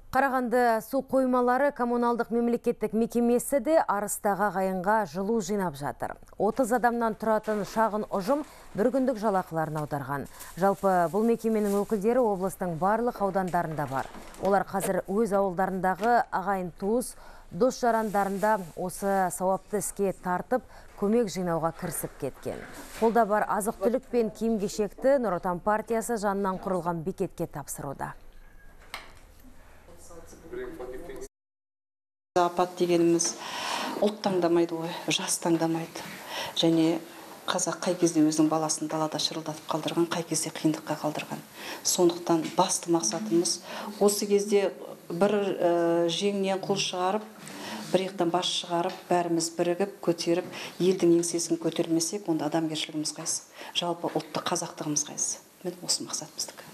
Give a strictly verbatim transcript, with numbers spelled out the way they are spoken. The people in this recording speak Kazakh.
Қарағанды су қоймалары коммуналдық мемлекеттік мекемесі де арыстағы ағайынға жылу жинап жатыр. отыз адамнан тұратын шағын ұжым бір күндік жалақыларын аударған. Жалпы бұл мекеменің өкілдері облыстың барлық аудандарында бар. Олар қазір өз ауылдарындағы ағайын туыс, дос жарандарында осы сауапты іске тартып, көмек жинауға кірісіп кеткен. Қолда бар азық-түлік пен киім-кешекті Нұр Отан партиясы жанынан құрылған бекетке тапсыруда. Апат дегеніміз ұлт таңдамайды ғой, жас таңдамайды. Және қазақ қай кезде өзінің баласын далада шырылдатып қалдырған, қай кезде қиындыққа қалдырған. Сондықтан басты мақсатымыз осы кезде бір жеңнен қол шығарып, бір иықтан бас шығарып, бәріміз бірігіп, көтеріп, елдің еңсесін көтермесек, онда адамгершілігіміз қайсы, жалпы ұлтты қазақтығымыз қайсы. Мен осы мақсатымыздық.